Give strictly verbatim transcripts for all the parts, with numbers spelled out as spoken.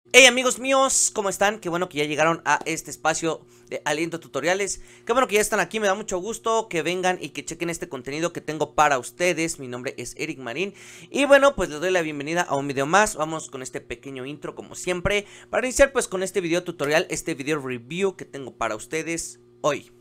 Hey amigos míos, ¿cómo están? Qué bueno que ya llegaron a este espacio de Aliento Tutoriales. Qué bueno que ya están aquí, me da mucho gusto que vengan y que chequen este contenido que tengo para ustedes. Mi nombre es Eric Marín y bueno, pues les doy la bienvenida a un video más. Vamos con este pequeño intro como siempre para iniciar pues con este video tutorial, este video review que tengo para ustedes hoy.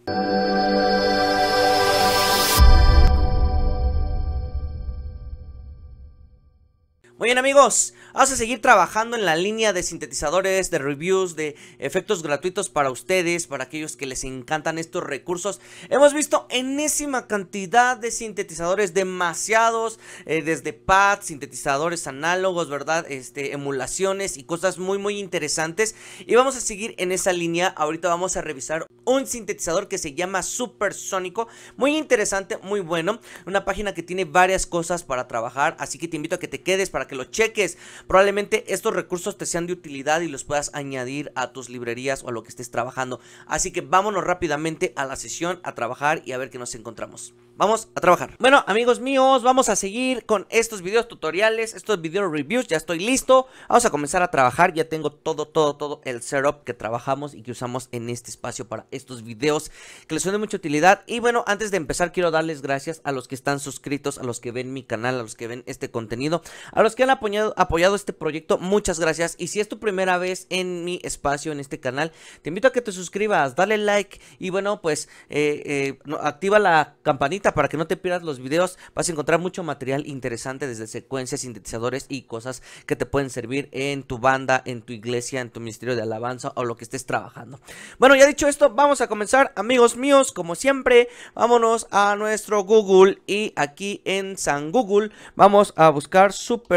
Muy bien amigos, vamos a seguir trabajando en la línea de sintetizadores, de reviews, de efectos gratuitos para ustedes, para aquellos que les encantan estos recursos. Hemos visto enésima cantidad de sintetizadores, demasiados, eh, desde pads, sintetizadores análogos, ¿verdad? Este, emulaciones y cosas muy muy interesantes. Y vamos a seguir en esa línea. Ahorita vamos a revisar un sintetizador que se llama Supersónico, muy interesante, muy bueno. Una página que tiene varias cosas para trabajar, así que te invito a que te quedes para que lo cheques. Probablemente estos recursos te sean de utilidad y los puedas añadir a tus librerías o a lo que estés trabajando. Así que vámonos rápidamente a la sesión, a trabajar y a ver qué nos encontramos. Vamos a trabajar. Bueno amigos míos, vamos a seguir con estos videos tutoriales, estos video reviews. Ya estoy listo, vamos a comenzar a trabajar. Ya tengo todo, todo, todo el setup que trabajamos y que usamos en este espacio para estos videos, que les son de mucha utilidad. Y bueno, antes de empezar quiero darles gracias a los que están suscritos, a los que ven mi canal, a los que ven este contenido, a los que han apoyado, apoyado este proyecto. Muchas gracias. Y si es tu primera vez en mi espacio, en este canal, te invito a que te suscribas, dale like y bueno, pues eh, eh, activa la campanita para que no te pierdas los videos. Vas a encontrar mucho material interesante, desde secuencias, sintetizadores y cosas que te pueden servir en tu banda, en tu iglesia, en tu ministerio de alabanza o lo que estés trabajando. Bueno, ya dicho esto, vamos a comenzar amigos míos. Como siempre, vámonos a nuestro Google y aquí en San Google vamos a buscar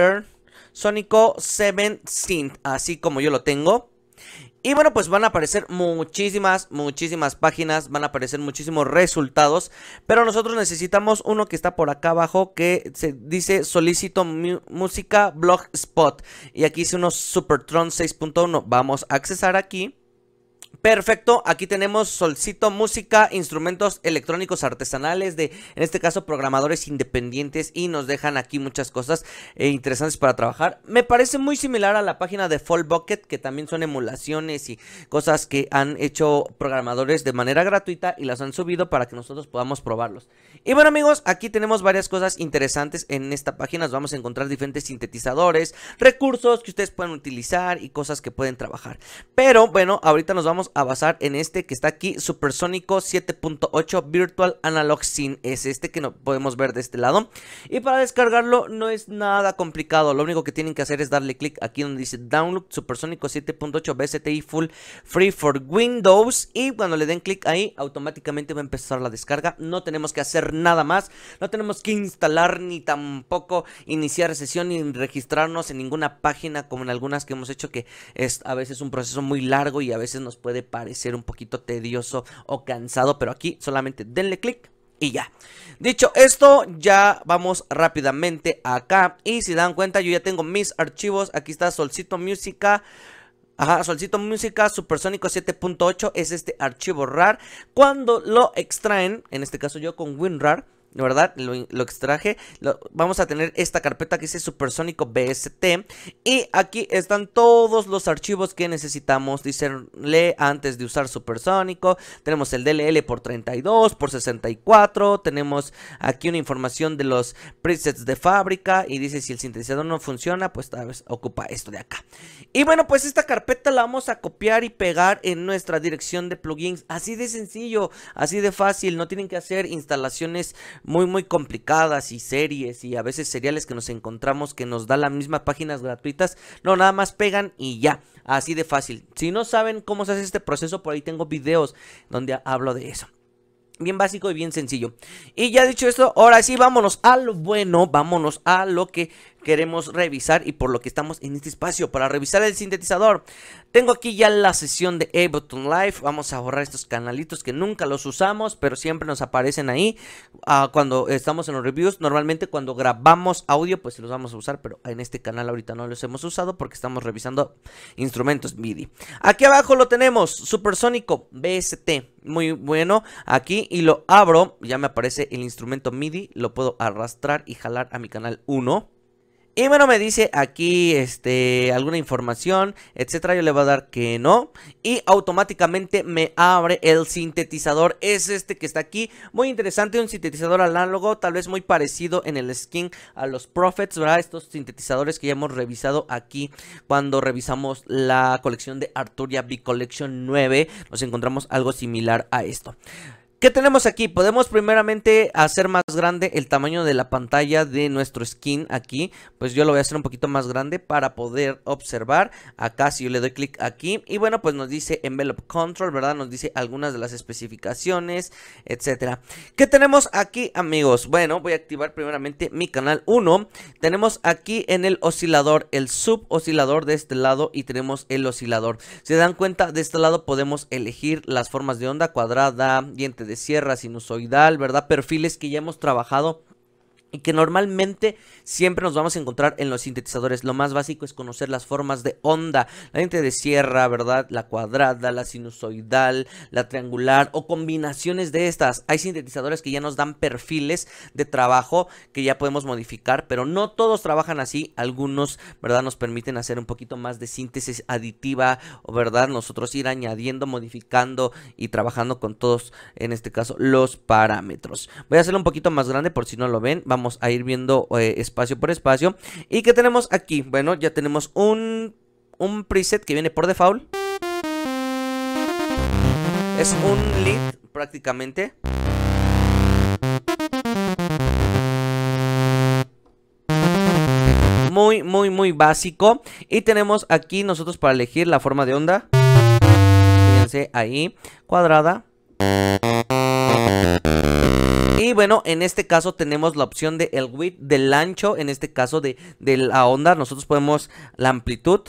Supersónico siete Synth, así como yo lo tengo. Y bueno, pues van a aparecer muchísimas, muchísimas páginas, van a aparecer muchísimos resultados, pero nosotros necesitamos uno que está por acá abajo, que se dice Solicito Música Blogspot. Y aquí dice uno Supertron seis punto uno, vamos a accesar aquí. Perfecto, aquí tenemos Solicito Música, instrumentos electrónicos artesanales de, en este caso, programadores independientes, y nos dejan aquí muchas cosas eh, interesantes para trabajar. Me parece muy similar a la página de Fall Bucket, que también son emulaciones y cosas que han hecho programadores de manera gratuita y las han subido para que nosotros podamos probarlos. Y bueno amigos, aquí tenemos varias cosas interesantes en esta página. Nos vamos a encontrar diferentes sintetizadores, recursos que ustedes pueden utilizar y cosas que pueden trabajar. Pero bueno, ahorita nos vamos a basar en este que está aquí, Supersónico siete punto ocho Virtual Analog Synth. Es este que no podemos ver de este lado. Y para descargarlo no es nada complicado. Lo único que tienen que hacer es darle clic aquí donde dice Download Supersónico siete punto ocho B S T I Full Free for Windows. Y cuando le den clic ahí, automáticamente va a empezar la descarga. No tenemos que hacer nada más. No tenemos que instalar ni tampoco iniciar sesión ni registrarnos en ninguna página como en algunas que hemos hecho, que es a veces un proceso muy largo y a veces nos puede parecer un poquito tedioso o cansado, pero aquí solamente denle clic y ya. Dicho esto, ya vamos rápidamente acá. Y si dan cuenta, yo ya tengo mis archivos. Aquí está Solicito Música. Ajá, Solicito Música Supersónico siete punto ocho. Es este archivo rar. Cuando lo extraen, en este caso yo con WinRAR, de verdad, lo, lo extraje, lo, vamos a tener esta carpeta que dice Supersónico B S T. Y aquí están todos los archivos que necesitamos. Dice lee antes de usar Supersónico. Tenemos el D L L por treinta y dos, por sesenta y cuatro. Tenemos aquí una información de los presets de fábrica. Y dice si el sintetizador no funciona, pues tal vez ocupa esto de acá. Y bueno, pues esta carpeta la vamos a copiar y pegar en nuestra dirección de plugins. Así de sencillo, así de fácil. No tienen que hacer instalaciones muy muy complicadas y series y a veces seriales que nos encontramos que nos da las mismas páginas gratuitas. No, nada más pegan y ya, así de fácil. Si no saben cómo se hace este proceso, por ahí tengo videos donde hablo de eso. Bien básico y bien sencillo. Y ya dicho esto, ahora sí vámonos a lo bueno, vámonos a lo que queremos revisar y por lo que estamos en este espacio para revisar el sintetizador. Tengo aquí ya la sesión de Ableton Live. Vamos a borrar estos canalitos que nunca los usamos, pero siempre nos aparecen ahí uh, cuando estamos en los reviews. Normalmente cuando grabamos audio pues los vamos a usar, pero en este canal ahorita no los hemos usado porque estamos revisando instrumentos M I D I. Aquí abajo lo tenemos, Supersónico B S T, muy bueno. Aquí y lo abro, ya me aparece el instrumento M I D I, lo puedo arrastrar y jalar a mi canal uno. Y bueno, me dice aquí este alguna información, etcétera. Yo le voy a dar que no. Y automáticamente me abre el sintetizador. Es este que está aquí. Muy interesante, un sintetizador análogo. Tal vez muy parecido en el skin a los Prophets, ¿verdad? Estos sintetizadores que ya hemos revisado aquí cuando revisamos la colección de Arturia V Collection nueve. Nos encontramos algo similar a esto. ¿Qué tenemos aquí? Podemos primeramente hacer más grande el tamaño de la pantalla de nuestro skin aquí. Pues yo lo voy a hacer un poquito más grande para poder observar. Acá si yo le doy clic aquí. Y bueno, pues nos dice Envelope Control, ¿verdad? Nos dice algunas de las especificaciones, etcétera. ¿Qué tenemos aquí, amigos? Bueno, voy a activar primeramente mi canal uno. Tenemos aquí en el oscilador el sub oscilador de este lado y tenemos el oscilador. Si se dan cuenta, de este lado podemos elegir las formas de onda: cuadrada, diente de de sierra, sinusoidal, ¿verdad? Perfiles que ya hemos trabajado y que normalmente siempre nos vamos a encontrar en los sintetizadores. Lo más básico es conocer las formas de onda: la diente de sierra, ¿verdad? La cuadrada, la sinusoidal, la triangular o combinaciones de estas. Hay sintetizadores que ya nos dan perfiles de trabajo que ya podemos modificar, pero no todos trabajan así. Algunos, ¿verdad?, nos permiten hacer un poquito más de síntesis aditiva, o ¿verdad?, nosotros ir añadiendo, modificando y trabajando con todos, en este caso, los parámetros. Voy a hacerlo un poquito más grande por si no lo ven. Vamos Vamos a ir viendo eh, espacio por espacio. ¿Y qué tenemos aquí? Bueno, ya tenemos un, un preset que viene por default. Es un lead prácticamente. Muy, muy, muy básico. Y tenemos aquí nosotros para elegir la forma de onda. Fíjense ahí, cuadrada. Y bueno, en este caso tenemos la opción de el width, del ancho, en este caso de, de la onda. Nosotros podemos la amplitud.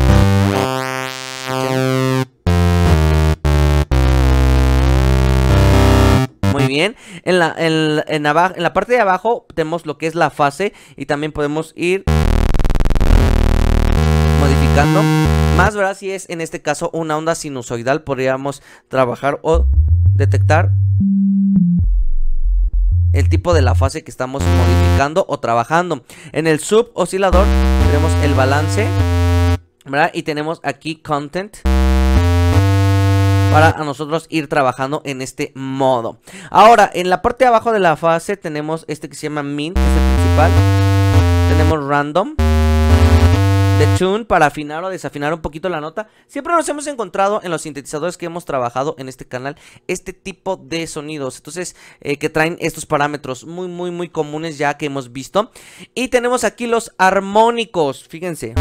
Muy bien. En la, en, en, abajo, en la parte de abajo tenemos lo que es la fase y también podemos ir modificando. Más, ¿verdad? Si es en este caso una onda sinusoidal, podríamos trabajar o detectar el tipo de la fase que estamos modificando o trabajando. En el sub oscilador tenemos el balance, ¿verdad? Y tenemos aquí content para a nosotros ir trabajando en este modo. Ahora, en la parte de abajo de la fase tenemos este que se llama min, que es el principal. Tenemos random, de tune, para afinar o desafinar un poquito la nota. Siempre nos hemos encontrado en los sintetizadores que hemos trabajado en este canal este tipo de sonidos, entonces eh, que traen estos parámetros muy muy muy comunes ya que hemos visto. Y tenemos aquí los armónicos, fíjense.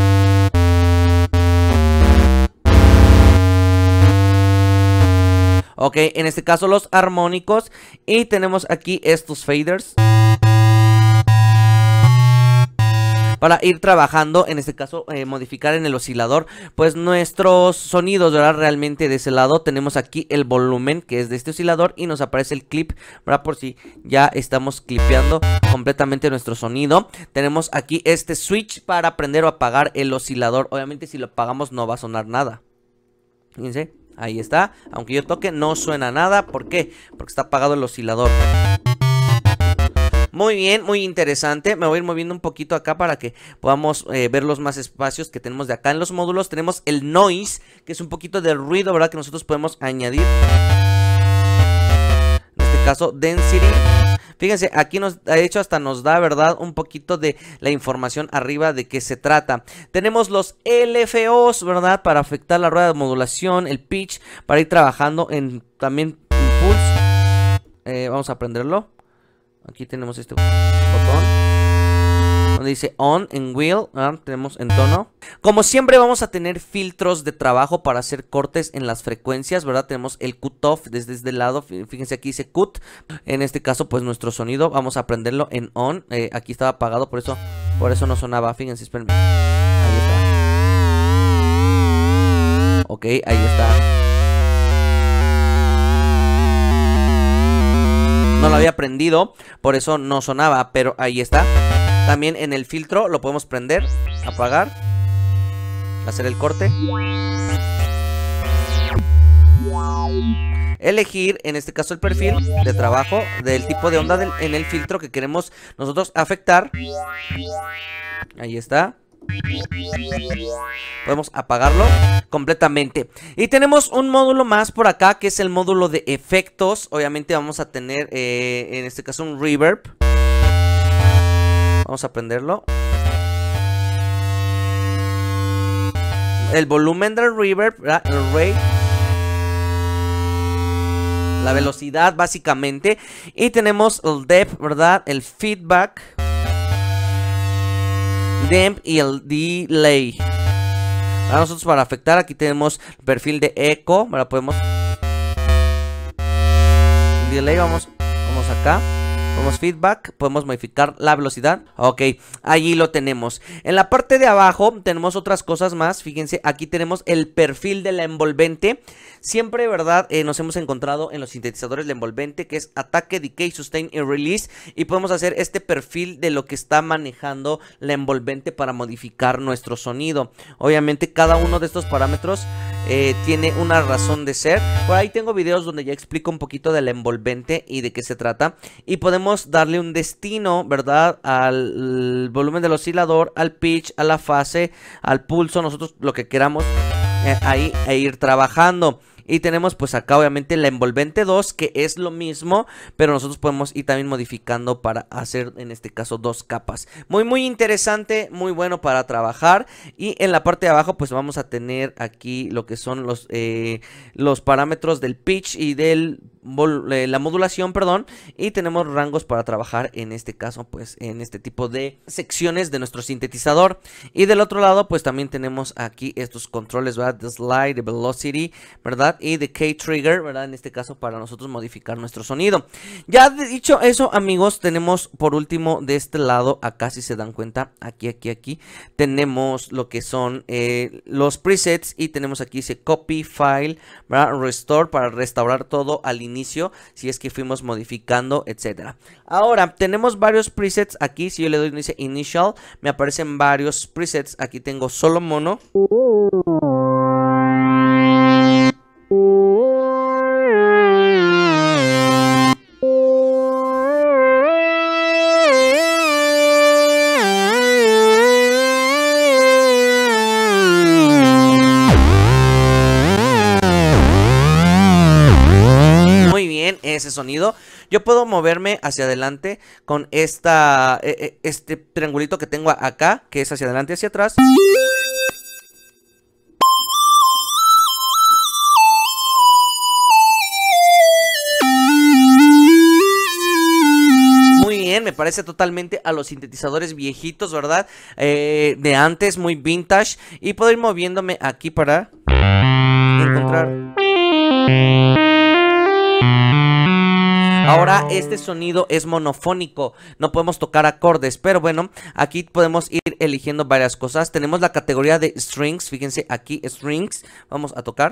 Ok, en este caso los armónicos. Y tenemos aquí estos faders para ir trabajando, en este caso eh, modificar en el oscilador pues nuestros sonidos, ¿verdad? Realmente de ese lado tenemos aquí el volumen, que es de este oscilador, y nos aparece el clip, ¿verdad? Por si ya estamos clipeando completamente nuestro sonido. Tenemos aquí este switch para prender o apagar el oscilador. Obviamente si lo apagamos no va a sonar nada. Fíjense, ahí está. Aunque yo toque no suena nada. ¿Por qué? Porque está apagado el oscilador. Muy bien, muy interesante. Me voy a ir moviendo un poquito acá para que podamos eh, ver los más espacios que tenemos de acá. En los módulos tenemos el noise, que es un poquito de ruido, ¿verdad? Que nosotros podemos añadir. En este caso, density. Fíjense, aquí nos, de hecho, hasta nos da, ¿verdad?, un poquito de la información arriba de qué se trata. Tenemos los L F Os, ¿verdad?, para afectar la rueda de modulación, el pitch, para ir trabajando en también impulse. Eh, vamos a aprenderlo. Aquí tenemos este botón donde dice on en wheel, ¿verdad? Tenemos en tono. Como siempre vamos a tener filtros de trabajo para hacer cortes en las frecuencias, ¿verdad? Tenemos el cutoff desde este lado, fíjense aquí dice cut. En este caso pues nuestro sonido vamos a prenderlo en on. eh, Aquí estaba apagado, por eso, por eso no sonaba, fíjense, espérenme. Ahí está. Ok, ahí está. No lo había prendido, por eso no sonaba, pero ahí está. También en el filtro lo podemos prender, apagar, hacer el corte, elegir en este caso el perfil de trabajo del tipo de onda del, en el filtro que queremos nosotros afectar. Ahí está. Podemos apagarlo completamente. Y tenemos un módulo más por acá, que es el módulo de efectos. Obviamente vamos a tener, eh, en este caso, un reverb. Vamos a prenderlo. El volumen del reverb, ¿verdad? El rate, la velocidad básicamente. Y tenemos el depth, ¿verdad? El feedback, damp y el delay. Para nosotros, para afectar, aquí tenemos el perfil de eco, ¿verdad? Podemos delay, vamos, vamos acá. Podemos feedback, podemos modificar la velocidad. Ok, allí lo tenemos. En la parte de abajo tenemos otras cosas más. Fíjense, aquí tenemos el perfil de la envolvente. Siempre, ¿verdad? Eh, nos hemos encontrado en los sintetizadores la envolvente, que es ataque, decay, sustain y release. Y podemos hacer este perfil de lo que está manejando la envolvente para modificar nuestro sonido. Obviamente cada uno de estos parámetros eh, tiene una razón de ser. Por ahí tengo videos donde ya explico un poquito de la envolvente y de qué se trata. Y podemos darle un destino, ¿verdad? Al volumen del oscilador, al pitch, a la fase, al pulso, nosotros lo que queramos eh, ahí e ir trabajando. Y tenemos pues acá obviamente la envolvente dos, que es lo mismo, pero nosotros podemos ir también modificando para hacer en este caso dos capas. Muy muy interesante, muy bueno para trabajar. Y en la parte de abajo pues vamos a tener aquí lo que son los, eh, los parámetros del pitch y del la modulación, perdón, y tenemos rangos para trabajar en este caso pues en este tipo de secciones de nuestro sintetizador. Y del otro lado pues también tenemos aquí estos controles, ¿verdad? De slide, de velocity, ¿verdad? Y de key trigger, ¿verdad? En este caso para nosotros modificar nuestro sonido. Ya dicho eso, amigos, tenemos por último de este lado, acá si se dan cuenta, aquí, aquí, aquí tenemos lo que son eh, los presets. Y tenemos aquí ese copy file, ¿verdad? Restore, para restaurar todo al inicio, si es que fuimos modificando, etcétera. Ahora tenemos varios presets aquí. Si yo le doy dice initial, me aparecen varios presets. Aquí tengo solo mono, ese sonido. Yo puedo moverme hacia adelante con esta eh, este triangulito que tengo acá, que es hacia adelante y hacia atrás. Muy bien, me parece totalmente a los sintetizadores viejitos, ¿verdad? Eh, de antes, muy vintage. Y puedo ir moviéndome aquí para encontrar. Ahora este sonido es monofónico, no podemos tocar acordes, pero bueno, aquí podemos ir eligiendo varias cosas. Tenemos la categoría de strings, fíjense aquí, strings, vamos a tocar.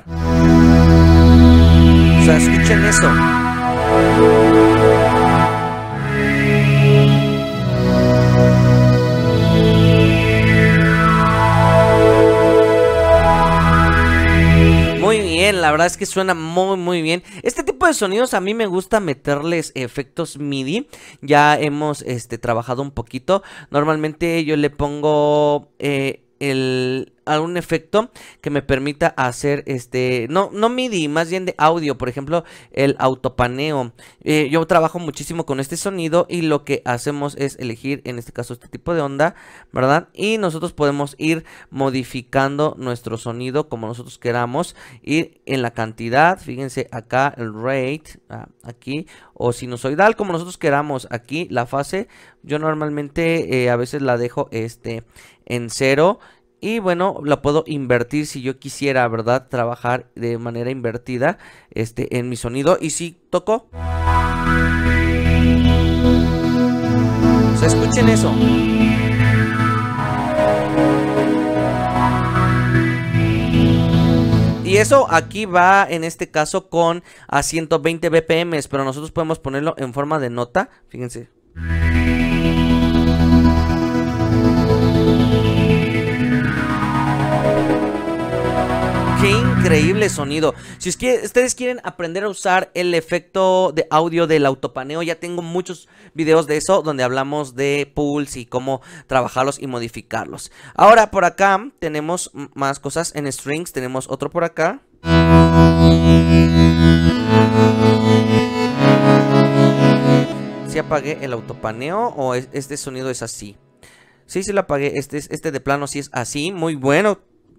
O sea, escuchen eso. Muy bien, la verdad es que suena muy muy bien. Este tipo de sonidos a mí me gusta meterles efectos MIDI. Ya hemos este, trabajado un poquito. Normalmente yo le pongo eh, el... algún efecto que me permita hacer este, no, no MIDI, más bien de audio, por ejemplo el autopaneo. eh, Yo trabajo muchísimo con este sonido y lo que hacemos es elegir en este caso este tipo de onda, ¿verdad? Y nosotros podemos ir modificando nuestro sonido como nosotros queramos, ir en la cantidad, fíjense acá el rate, ah, aquí, o sinusoidal como nosotros queramos. Aquí la fase yo normalmente eh, a veces la dejo este en cero. Y bueno, la puedo invertir si yo quisiera, ¿verdad? Trabajar de manera invertida este, en mi sonido. Y si toco, o sea, escuchen eso. Y eso aquí va en este caso con a ciento veinte B P M, pero nosotros podemos ponerlo en forma de nota. Fíjense. Qué increíble sonido. Si es que ustedes quieren aprender a usar el efecto de audio del autopaneo, ya tengo muchos videos de eso donde hablamos de pools y cómo trabajarlos y modificarlos. Ahora por acá tenemos más cosas en strings. Tenemos otro por acá. ¿Sí apagué el autopaneo o este sonido es así? Sí, sí lo apagué. Este, este de plano sí es así. Muy bueno.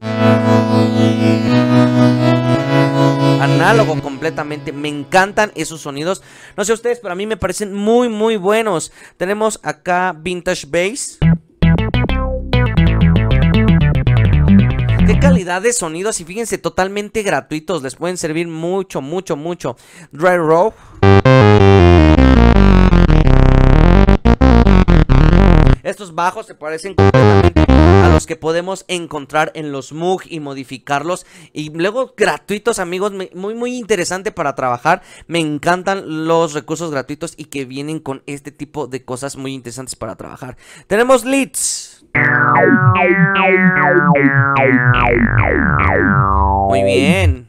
Análogo completamente. Me encantan esos sonidos. No sé ustedes, pero a mí me parecen muy muy buenos. Tenemos acá Vintage Bass. Qué calidad de sonidos. Y fíjense, totalmente gratuitos. Les pueden servir mucho, mucho, mucho. Dry Row. Estos bajos se parecen completamente a los que podemos encontrar en los Moog y modificarlos. Y luego gratuitos, amigos, muy muy interesante para trabajar. Me encantan los recursos gratuitos y que vienen con este tipo de cosas muy interesantes para trabajar. Tenemos leads. Muy bien.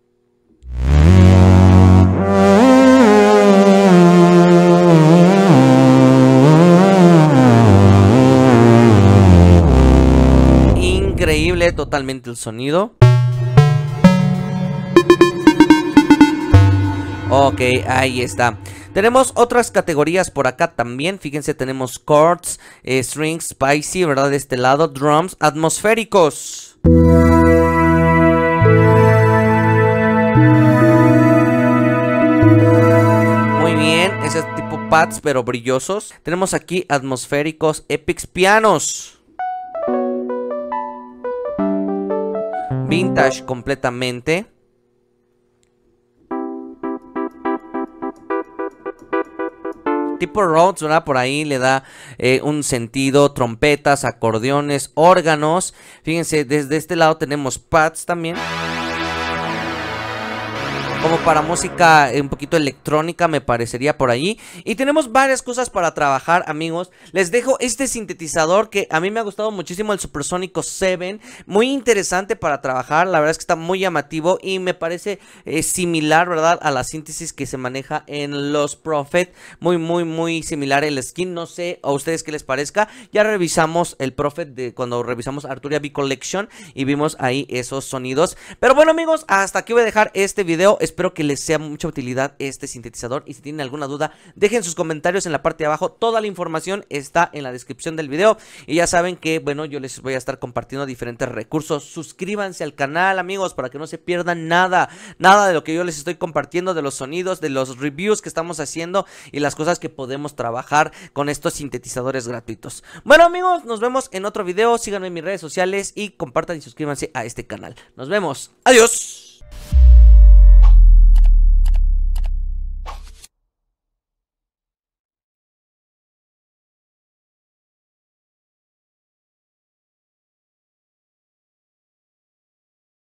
Increíble totalmente el sonido. Ok, ahí está. Tenemos otras categorías por acá también. Fíjense, tenemos chords, eh, strings, spicy, ¿verdad? De este lado, drums, atmosféricos. Muy bien, ese es tipo pads pero brillosos. Tenemos aquí atmosféricos, epics, pianos. Vintage completamente. Tipo Rhodes, ¿verdad? Por ahí le da eh, un sentido. Trompetas, acordeones, órganos. Fíjense, desde este lado tenemos pads también. Como para música un poquito electrónica, me parecería por ahí. Y tenemos varias cosas para trabajar, amigos. Les dejo este sintetizador que a mí me ha gustado muchísimo, el Supersónico siete. Muy interesante para trabajar. La verdad es que está muy llamativo y me parece eh, similar, ¿verdad? A la síntesis que se maneja en los Prophet. Muy, muy, muy similar el skin. No sé a ustedes qué les parezca. Ya revisamos el Prophet de cuando revisamos Arturia V Collection y vimos ahí esos sonidos. Pero bueno, amigos, hasta aquí voy a dejar este video. Espero que les sea mucha utilidad este sintetizador y si tienen alguna duda dejen sus comentarios en la parte de abajo. Toda la información está en la descripción del video y ya saben que, bueno, yo les voy a estar compartiendo diferentes recursos. Suscríbanse al canal, amigos, para que no se pierdan nada, nada de lo que yo les estoy compartiendo, de los sonidos, de los reviews que estamos haciendo y las cosas que podemos trabajar con estos sintetizadores gratuitos. Bueno, amigos, nos vemos en otro video. Síganme en mis redes sociales y compartan y suscríbanse a este canal. Nos vemos. Adiós.